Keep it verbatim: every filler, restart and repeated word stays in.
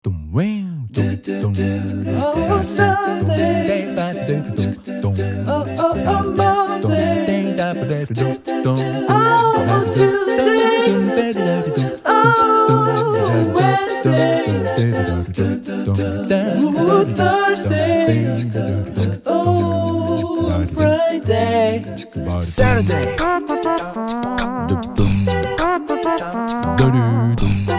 Oh, Sunday. Oh, oh, oh, Monday. Oh, Tuesday. Oh, Wednesday. Ooh, Thursday. Oh, Friday. Saturday.